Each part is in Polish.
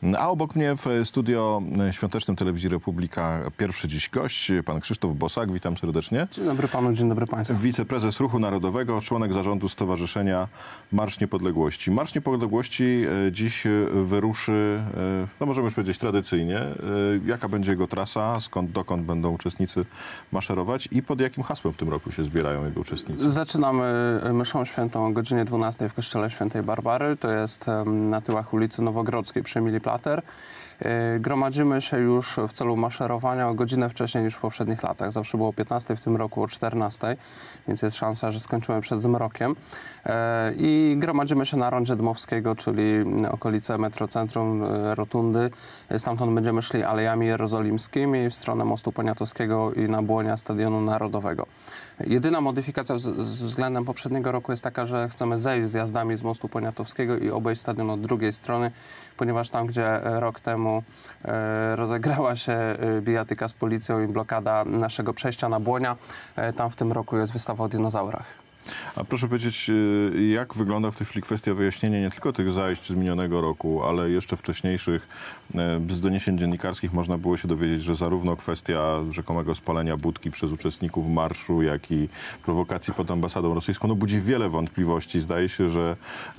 A obok mnie w studio świątecznym Telewizji Republika pierwszy dziś gość, pan Krzysztof Bosak. Witam serdecznie. Dzień dobry panu, dzień dobry państwu. Wiceprezes Ruchu Narodowego, członek zarządu Stowarzyszenia Marsz Niepodległości. Marsz Niepodległości dziś wyruszy, no możemy już powiedzieć tradycyjnie. Jaka będzie jego trasa, dokąd będą uczestnicy maszerować i pod jakim hasłem w tym roku się zbierają jego uczestnicy? Zaczynamy mszą świętą o godzinie 12 w kościele Świętej Barbary. To jest na tyłach ulicy Nowogrodzkiej przy Emilii Plater. Gromadzimy się już w celu maszerowania o godzinę wcześniej niż w poprzednich latach. Zawsze było o 15, w tym roku o 14, więc jest szansa, że skończymy przed zmrokiem. I gromadzimy się na rondzie Dmowskiego, czyli okolice Metrocentrum, Rotundy. Stamtąd będziemy szli Alejami Jerozolimskimi w stronę Mostu Poniatowskiego i na błonia Stadionu Narodowego. Jedyna modyfikacja względem poprzedniego roku jest taka, że chcemy zejść zjazdami z Mostu Poniatowskiego i obejść stadion od drugiej strony, ponieważ tam, gdzie rok temu rozegrała się bijatyka z policją i blokada naszego przejścia na Błonia, tam w tym roku jest wystawa o dinozaurach. A proszę powiedzieć, jak wygląda w tej chwili kwestia wyjaśnienia nie tylko tych zajść z minionego roku, ale jeszcze wcześniejszych. Z doniesień dziennikarskich można było się dowiedzieć, że zarówno kwestia rzekomego spalenia budki przez uczestników marszu, jak i prowokacji pod ambasadą rosyjską, no budzi wiele wątpliwości. Zdaje się, że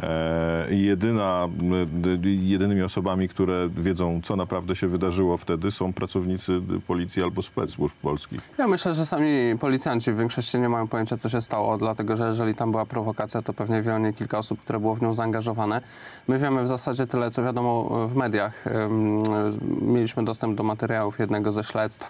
jedynymi osobami, które wiedzą, co naprawdę się wydarzyło wtedy, są pracownicy policji albo spec-służb polskich. Ja myślę, że sami policjanci w większości nie mają pojęcia, co się stało, dlatego że jeżeli tam była prowokacja, to pewnie wie o niej kilka osób, które było w nią zaangażowane. My wiemy w zasadzie tyle, co wiadomo w mediach. Mieliśmy dostęp do materiałów jednego ze śledztw.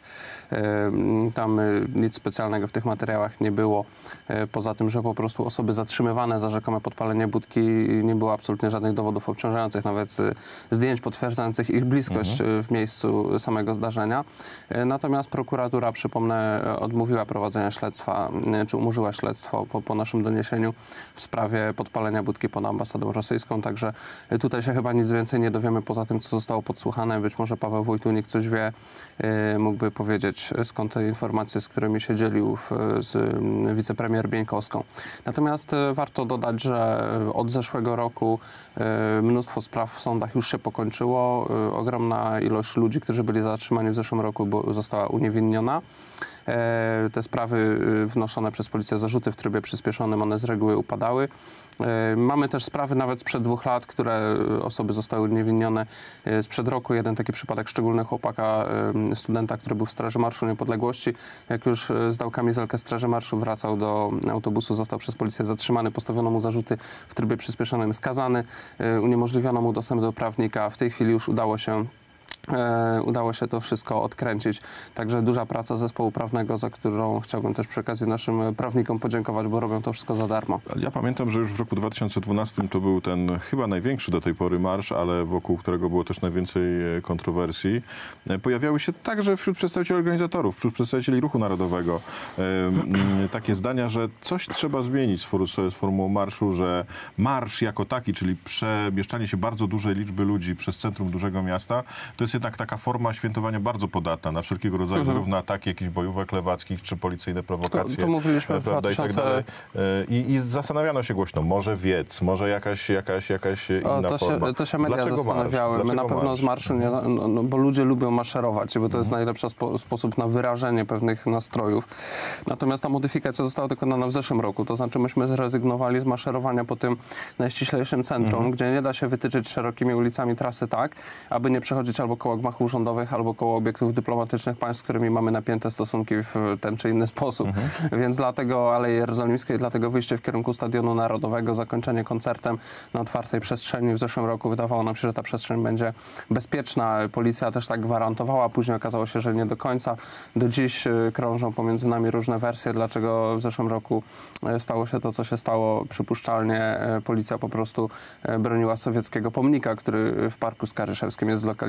Tam nic specjalnego w tych materiałach nie było. Poza tym, że po prostu osoby zatrzymywane za rzekome podpalenie budki, nie było absolutnie żadnych dowodów obciążających, nawet zdjęć potwierdzających ich bliskość w miejscu samego zdarzenia. Natomiast prokuratura, przypomnę, odmówiła prowadzenia śledztwa, czy umorzyła śledztwo po naszym doniesieniu w sprawie podpalenia budki pod ambasadą rosyjską. Także tutaj się chyba nic więcej nie dowiemy poza tym, co zostało podsłuchane. Być może Paweł Wojtunik coś wie, mógłby powiedzieć, skąd te informacje, z którymi się dzielił z wicepremier Bieńkowską. Natomiast warto dodać, że od zeszłego roku mnóstwo spraw w sądach już się pokończyło. Ogromna ilość ludzi, którzy byli zatrzymani w zeszłym roku, została uniewinniona. Te sprawy wnoszone przez policję, zarzuty w trybie przyspieszonym, one z reguły upadały. Mamy też sprawy nawet sprzed 2 lat, które osoby zostały uniewinnione sprzed roku. Jeden taki przypadek szczególny chłopaka, studenta, który był w Straży Marszu Niepodległości. Jak już zdał kamizelkę Straży Marszu, wracał do autobusu, został przez policję zatrzymany, postawiono mu zarzuty w trybie przyspieszonym, skazany, uniemożliwiono mu dostęp do prawnika. W tej chwili już udało się to wszystko odkręcić. Także duża praca zespołu prawnego, za którą chciałbym też przy okazji naszym prawnikom podziękować, bo robią to wszystko za darmo. Ja pamiętam, że już w roku 2012 to był ten chyba największy do tej pory marsz, ale wokół którego było też najwięcej kontrowersji. Pojawiały się także wśród przedstawicieli organizatorów, wśród przedstawicieli Ruchu Narodowego takie zdania, że coś trzeba zmienić z formułą marszu, że marsz jako taki, czyli przemieszczanie się bardzo dużej liczby ludzi przez centrum dużego miasta, to jest jednak taka forma świętowania bardzo podatna na wszelkiego rodzaju zarówno ataki jakichś bojówek lewackich, czy policyjne prowokacje. To mówiliśmy w 2000... I zastanawiano się głośno, może wiec, może jakaś inna forma. To się media zastanawiały. My na pewno z marszu, bo ludzie lubią maszerować, bo to jest najlepszy sposób na wyrażenie pewnych nastrojów. Natomiast ta modyfikacja została dokonana w zeszłym roku, to znaczy myśmy zrezygnowali z maszerowania po tym najściślejszym centrum, gdzie nie da się wytyczyć szerokimi ulicami trasy tak, aby nie przechodzić albo koło gmachów urzędowych, albo koło obiektów dyplomatycznych państw, z którymi mamy napięte stosunki w ten czy inny sposób. Więc dlatego Aleje Jerozolimskie, dlatego wyjście w kierunku Stadionu Narodowego, zakończenie koncertem na otwartej przestrzeni. W zeszłym roku wydawało nam się, że ta przestrzeń będzie bezpieczna. Policja też tak gwarantowała. Później okazało się, że nie do końca. Do dziś krążą pomiędzy nami różne wersje, dlaczego w zeszłym roku stało się to, co się stało. Przypuszczalnie policja po prostu broniła sowieckiego pomnika, który w Parku Skaryszewskim jest zlokalizowany.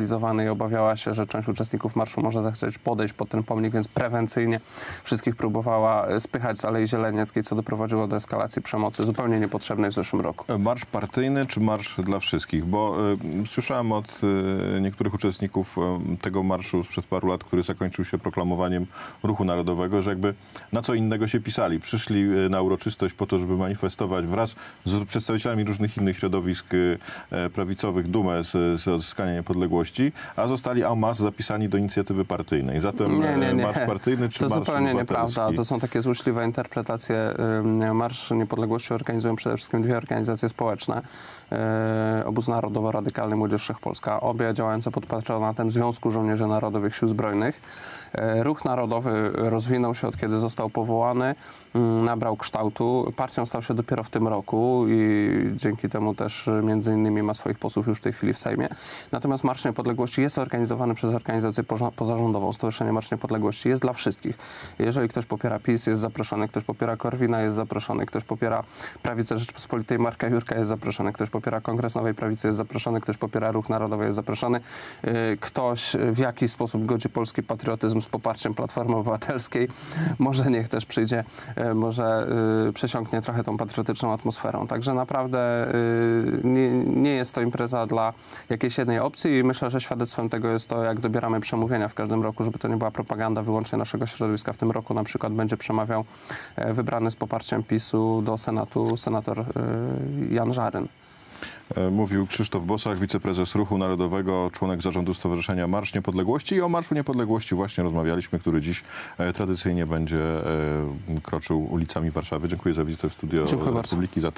i obawiała się, że część uczestników marszu może zechcieć podejść pod ten pomnik, więc prewencyjnie wszystkich próbowała spychać z Alei Zielenieckiej, co doprowadziło do eskalacji przemocy zupełnie niepotrzebnej w zeszłym roku. Marsz partyjny czy marsz dla wszystkich? Bo słyszałem od niektórych uczestników tego marszu sprzed paru lat, który zakończył się proklamowaniem Ruchu Narodowego, że jakby na co innego się pisali. Przyszli na uroczystość po to, żeby manifestować wraz z przedstawicielami różnych innych środowisk prawicowych dumę z odzyskania niepodległości, a zostali en masse zapisani do inicjatywy partyjnej. Zatem Nie. marsz partyjny czy To marsz zupełnie obywatelski? nieprawda. To są takie złośliwe interpretacje. Marsz Niepodległości organizują przede wszystkim dwie organizacje społeczne. Obóz Narodowo-Radykalny Młodzież Wszechpolska, obie działające pod patronatem Związku Żołnierzy Narodowych Sił Zbrojnych. Ruch Narodowy rozwinął się od kiedy został powołany, nabrał kształtu. Partią stał się dopiero w tym roku i dzięki temu też między innymi ma swoich posłów już w tej chwili w Sejmie. Natomiast Marsz Niepodległości jest organizowany przez organizację pozarządową. Stowarzyszenie Marsz Niepodległości jest dla wszystkich. Jeżeli ktoś popiera PiS, jest zaproszony, ktoś popiera Korwina, jest zaproszony, ktoś popiera Prawicę Rzeczpospolitej Marka Jurka, jest zaproszony, ktoś popiera Kongres Nowej Prawicy, jest zaproszony, ktoś popiera Ruch Narodowy, jest zaproszony, ktoś w jakiś sposób godzi polski patriotyzm z poparciem Platformy Obywatelskiej, może niech też przyjdzie, może przesiąknie trochę tą patriotyczną atmosferą. Także naprawdę nie jest to impreza dla jakiejś jednej opcji i myślę, że świadectwem tego jest to, jak dobieramy przemówienia w każdym roku, żeby to nie była propaganda wyłącznie naszego środowiska. W tym roku na przykład będzie przemawiał wybrany z poparciem PiS-u do Senatu senator Jan Żaryn. Mówił Krzysztof Bosak, wiceprezes Ruchu Narodowego, członek zarządu Stowarzyszenia Marsz Niepodległości. I o Marszu Niepodległości właśnie rozmawialiśmy, który dziś tradycyjnie będzie kroczył ulicami Warszawy. Dziękuję za wizytę w studio Dziękuję Republiki.